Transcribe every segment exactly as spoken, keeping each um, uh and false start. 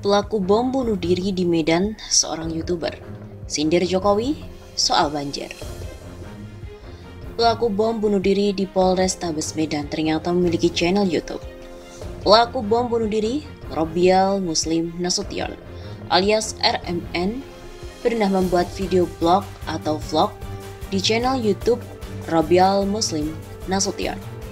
Pelaku bom bunuh diri di Medan, seorang YouTuber. Sindir Jokowi soal banjir. Pelaku bom bunuh diri di Polrestabes Medan ternyata memiliki channel YouTube. Pelaku bom bunuh diri, Robial Muslim Nasution alias R M N, pernah membuat video blog atau vlog di channel YouTube Robial Muslim Nasution.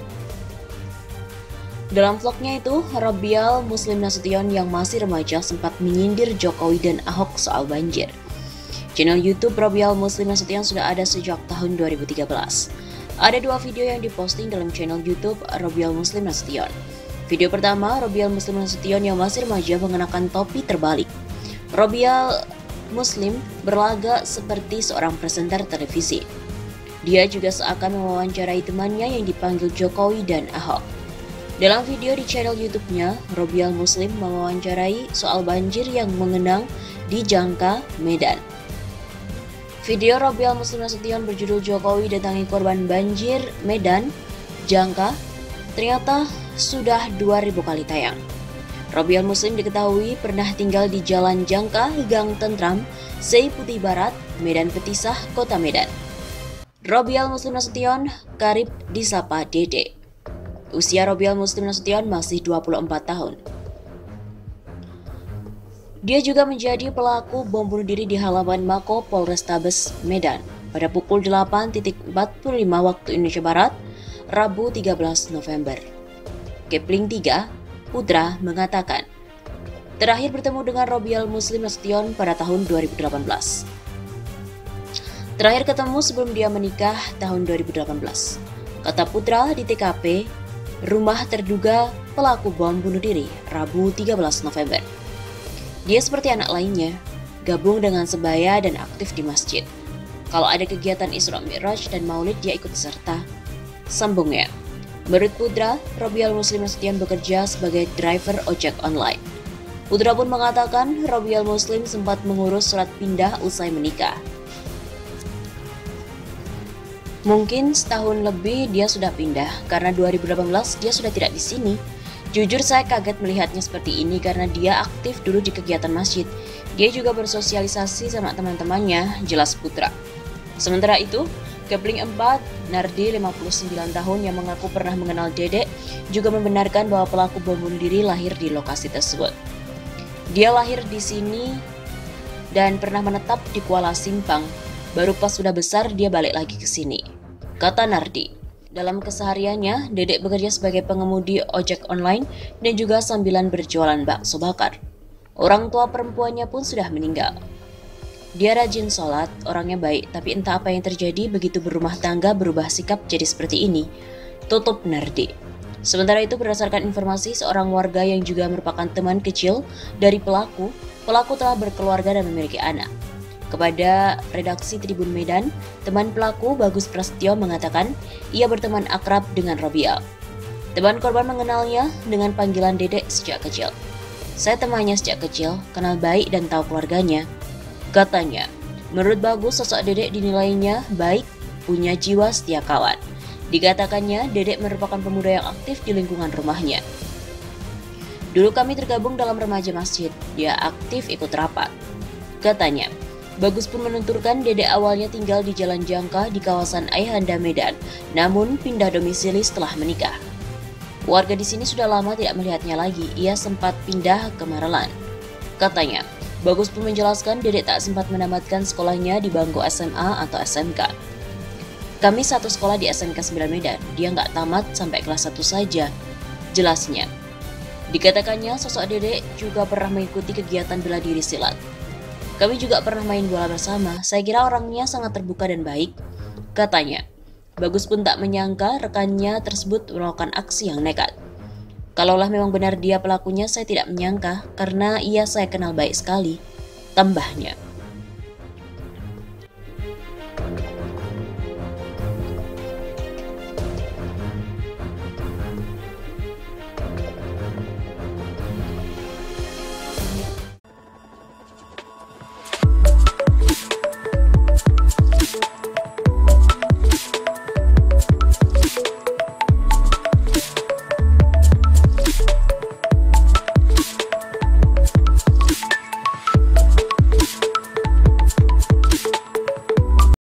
Dalam vlognya itu, Robial Muslim Nasution yang masih remaja sempat menyindir Jokowi dan Ahok soal banjir. Channel YouTube Robial Muslim Nasution sudah ada sejak tahun dua ribu tiga belas. Ada dua video yang diposting dalam channel YouTube Robial Muslim Nasution. Video pertama, Robial Muslim Nasution yang masih remaja mengenakan topi terbalik. Robial Muslim berlagak seperti seorang presenter televisi. Dia juga seakan mewawancarai temannya yang dipanggil Jokowi dan Ahok. Dalam video di channel YouTube-nya, Robial Muslim mewawancarai soal banjir yang mengenang di Jangka, Medan. Video Robial Muslim Nasution berjudul Jokowi datangi korban banjir Medan, Jangka, ternyata sudah dua ribu kali tayang. Robial Muslim diketahui pernah tinggal di Jalan Jangka, Gang Tentram, Sei Putih Barat, Medan Petisah, Kota Medan. Robial Muslim Nasution karib disapa Dede. Usia Robial Muslim Nasution masih dua puluh empat tahun. Dia juga menjadi pelaku bom bunuh diri di halaman Mako Polrestabes Medan pada pukul delapan empat puluh lima waktu Indonesia Barat, Rabu tiga belas November. Kepling tiga, Putra mengatakan, terakhir bertemu dengan Robial Muslim Nasution pada tahun dua ribu delapan belas. Terakhir ketemu sebelum dia menikah tahun dua ribu delapan belas. Kata Putra di T K P rumah terduga pelaku bom bunuh diri, Rabu tiga belas November. Dia seperti anak lainnya, gabung dengan sebaya dan aktif di masjid. Kalau ada kegiatan Isra Mi'raj dan Maulid, dia ikut serta. Sambungnya, menurut Putra, Robial Muslim Nasution bekerja sebagai driver ojek online. Putra pun mengatakan Robial Muslim sempat mengurus surat pindah usai menikah. Mungkin setahun lebih dia sudah pindah, karena dua ribu delapan belas dia sudah tidak di sini. Jujur saya kaget melihatnya seperti ini karena dia aktif dulu di kegiatan masjid. Dia juga bersosialisasi sama teman-temannya, jelas Putra. Sementara itu, Kepling empat, Nardi lima puluh sembilan tahun yang mengaku pernah mengenal Dedek, juga membenarkan bahwa pelaku bom bunuh diri lahir di lokasi tersebut. Dia lahir di sini dan pernah menetap di Kuala Simpang. Baru pas sudah besar dia balik lagi ke sini. Kata Nardi, dalam kesehariannya Dedek bekerja sebagai pengemudi ojek online dan juga sambilan berjualan bakso bakar. Orang tua perempuannya pun sudah meninggal. Dia rajin sholat, orangnya baik, tapi entah apa yang terjadi begitu berumah tangga berubah sikap jadi seperti ini. Tutup Nardi. Sementara itu berdasarkan informasi seorang warga yang juga merupakan teman kecil dari pelaku, pelaku telah berkeluarga dan memiliki anak. Kepada redaksi Tribun Medan, teman pelaku Bagus Prasetyo mengatakan ia berteman akrab dengan Robial. Teman korban mengenalnya dengan panggilan Dedek sejak kecil. Saya temannya sejak kecil, kenal baik dan tahu keluarganya. Katanya, menurut Bagus sosok Dedek dinilainya baik, punya jiwa setia kawan. Dikatakannya Dedek merupakan pemuda yang aktif di lingkungan rumahnya. Dulu kami tergabung dalam remaja masjid, dia aktif ikut rapat. Katanya, Bagus pun menuturkan Dedek awalnya tinggal di Jalan Jangka di kawasan Ayahanda Medan, namun pindah domisili setelah menikah. Warga di sini sudah lama tidak melihatnya lagi, ia sempat pindah ke Marelan. Katanya, Bagus pun menjelaskan Dedek tak sempat menamatkan sekolahnya di bangku S M A atau S M K. Kami satu sekolah di S M K sembilan Medan, dia nggak tamat sampai kelas satu saja, jelasnya. Dikatakannya sosok Dedek juga pernah mengikuti kegiatan bela diri silat. Kami juga pernah main bola bersama, saya kira orangnya sangat terbuka dan baik, katanya. Bagus pun tak menyangka rekannya tersebut melakukan aksi yang nekat. Kalaulah memang benar dia pelakunya, saya tidak menyangka, karena ia saya kenal baik sekali, tambahnya.